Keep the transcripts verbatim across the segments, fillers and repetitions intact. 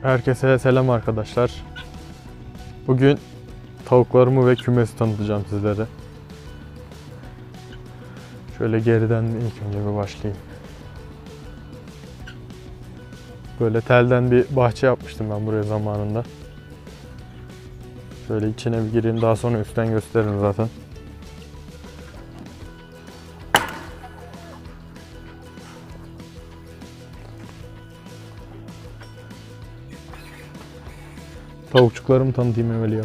Herkese selam arkadaşlar. Bugün tavuklarımı ve kümesi tanıtacağım sizlere. Şöyle geriden ilk önce bir başlayayım. Böyle telden bir bahçe yapmıştım ben buraya zamanında. Şöyle içine bir gireyim, daha sonra üstten gösteririm zaten. Tavukçuklarımı tanıtayım evveli ya.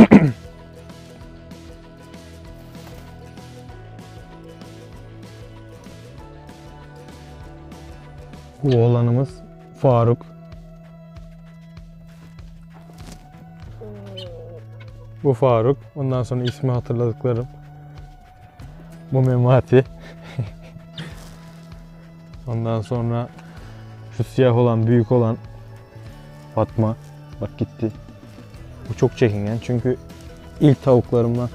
Bu oğlanımız Faruk. Bu Faruk. Ondan sonra ismi hatırladıklarım. Bu Memati. Ondan sonra şu siyah olan, büyük olan Fatma. Bak gitti. Bu çok çekingen çünkü ilk tavuklarımdan.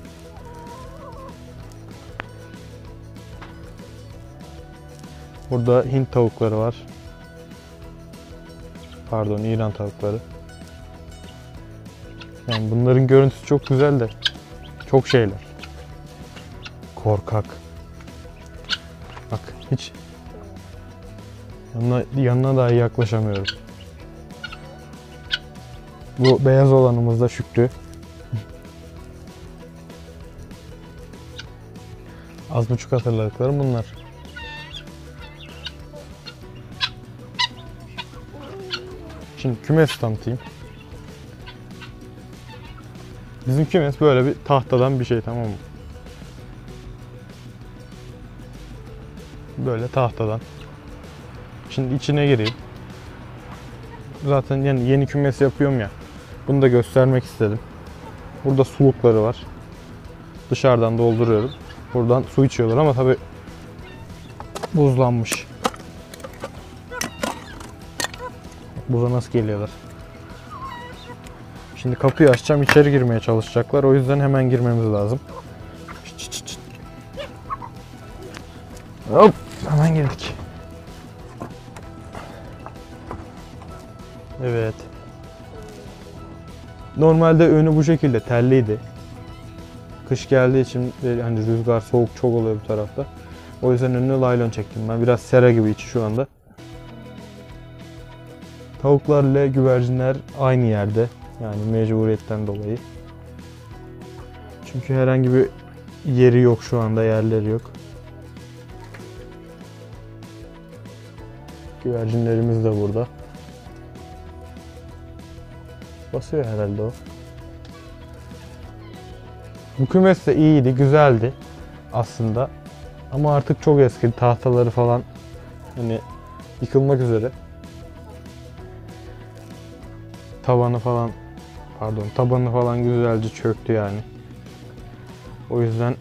Burada Hint tavukları var. Pardon, İran tavukları. Yani bunların görüntüsü çok güzel de çok şeyler. Korkak. Bak hiç yanına, yanına dahi yaklaşamıyorum. Bu beyaz olanımız da Şükrü. Az buçuk hatırladıklarım bunlar. Şimdi kümes tanıtayım. Bizim kümes böyle bir tahtadan bir şey, tamam mı? Böyle tahtadan. Şimdi içine gireyim. Zaten yani yeni kümes yapıyorum ya. Bunu da göstermek istedim. Burada sulukları var. Dışarıdan dolduruyorum. Buradan su içiyorlar ama tabii buzlanmış. Buza nasıl geliyorlar? Şimdi kapıyı açacağım, içeri girmeye çalışacaklar. O yüzden hemen girmemiz lazım. Çıt çıt çıt. Hop, hemen girdik. Evet. Normalde önü bu şekilde telliydi. Kış geldiği için hani rüzgar, soğuk çok oluyor bu tarafta. O yüzden önüne laylon çektim ben. Biraz sera gibi içi şu anda. Tavuklarla güvercinler aynı yerde. Yani mecburiyetten dolayı. Çünkü herhangi bir yeri yok şu anda, yerleri yok. Güvercinlerimiz de burada. Basıyor herhalde o. Bu kümes de iyiydi, güzeldi aslında. Ama artık çok eski, tahtaları falan hani yıkılmak üzere. Tavanı falan, pardon, tabanı falan güzelce çöktü yani. O yüzden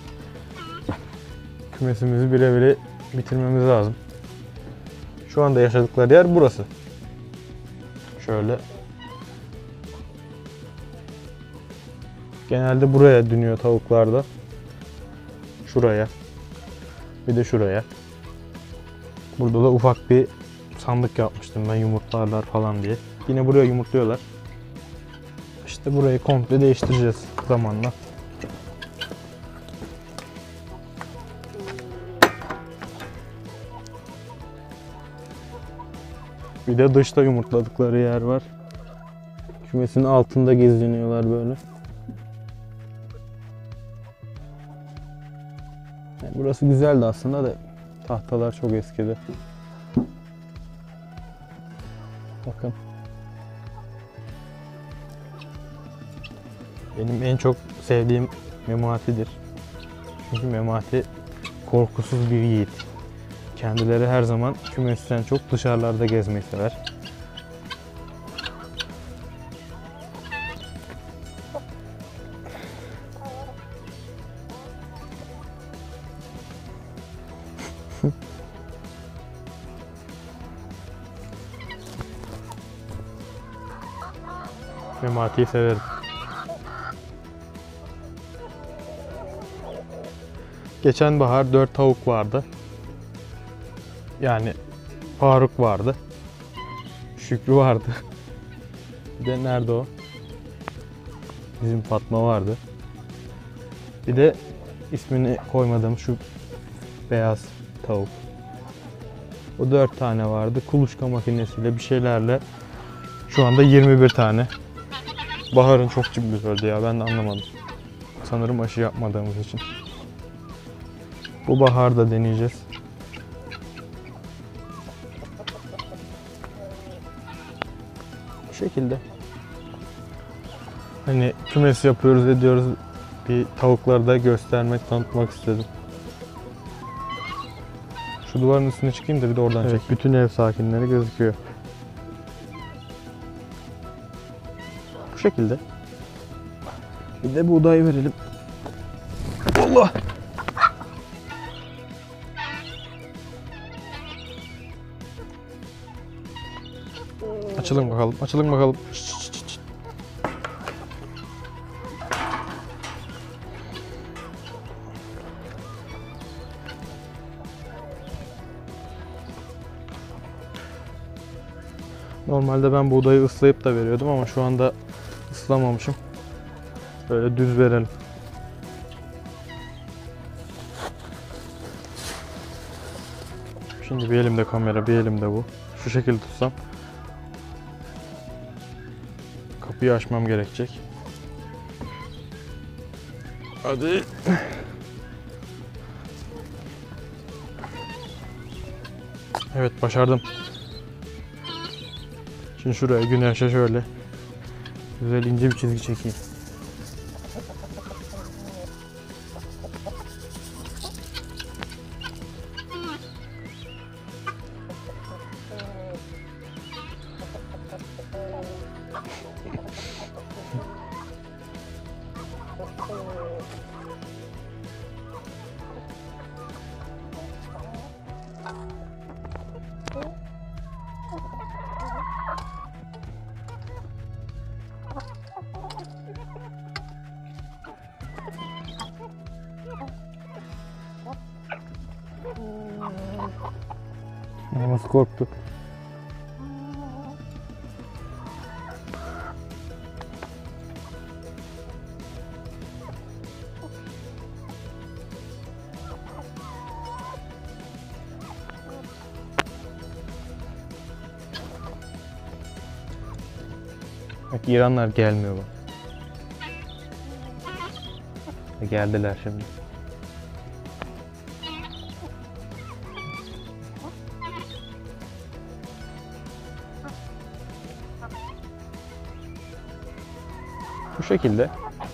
kümesimizi bile bile bitirmemiz lazım. Şu anda yaşadıkları yer burası. Şöyle. Genelde buraya dönüyor tavuklar da. Şuraya. Bir de şuraya. Burada da ufak bir sandık yapmıştım ben, yumurtlarlar falan diye. Yine buraya yumurtluyorlar. İşte burayı komple değiştireceğiz zamanla. Bir de dışta yumurtladıkları yer var. Kümesin altında geziniyorlar böyle. Yani burası güzeldi aslında da tahtalar çok eskidi. Bakın. Benim en çok sevdiğim Memati'dir. Çünkü Memati korkusuz bir yiğit. Kendileri her zaman kümesten çok dışarılarda gezmeyi sever. Memati'yi severim. Geçen bahar dört tavuk vardı. Yani Faruk vardı. Şükrü vardı. Bir de nerede o? Bizim Fatma vardı. Bir de ismini koymadığım şu beyaz tavuk. O dört tane vardı. Kuluçka makinesiyle bir şeylerle şu anda yirmi bir tane. Bahar'ın çok cımbız öldü ya, ben de anlamadım. Sanırım aşı yapmadığımız için. Bu bahar da deneyeceğiz. Bu şekilde. Hani kümes yapıyoruz ediyoruz. Bir tavukları da göstermek, tanıtmak istedim. Şu duvarın üstüne çıkayım da bir de oradan evet, çek. Bütün ev sakinleri gözüküyor. Bu şekilde. Bir de buğday verelim. Allah! Açılın bakalım, açılın bakalım. Normalde ben buğdayı ıslayıp da veriyordum ama şu anda ıslamamışım. Böyle düz verelim. Şimdi bir elimde kamera, bir elimde bu. Şu şekilde tutsam kapıyı açmam gerekecek. Hadi. Evet, başardım. Şimdi şuraya güneşe şöyle güzel ince bir çizgi çekeyim. Nasıl korktu? Bak, İranlar gelmiyor bak. Geldiler şimdi. Bu şekilde.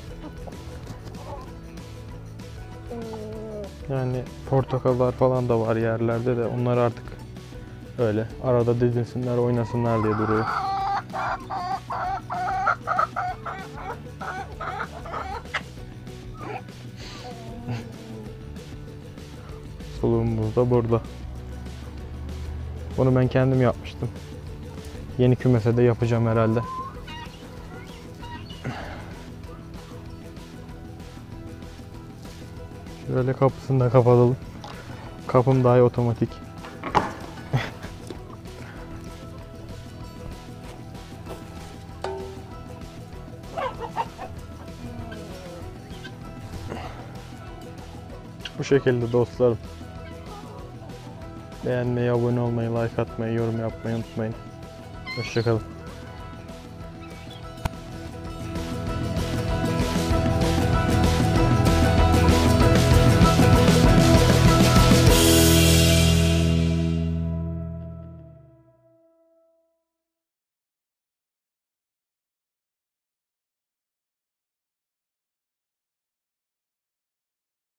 Yani portakallar falan da var yerlerde de, onlar artık öyle arada didinsinler, oynasınlar diye duruyor. Suluğumuz da burada. Bunu ben kendim yapmıştım. Yeni kümese de yapacağım herhalde. Şöyle kapısını da kapatalım. Kapım dahi otomatik. Bu şekilde dostlarım. Beğenmeyi, abone olmayı, like atmayı, yorum yapmayı unutmayın. Hoşça kalın.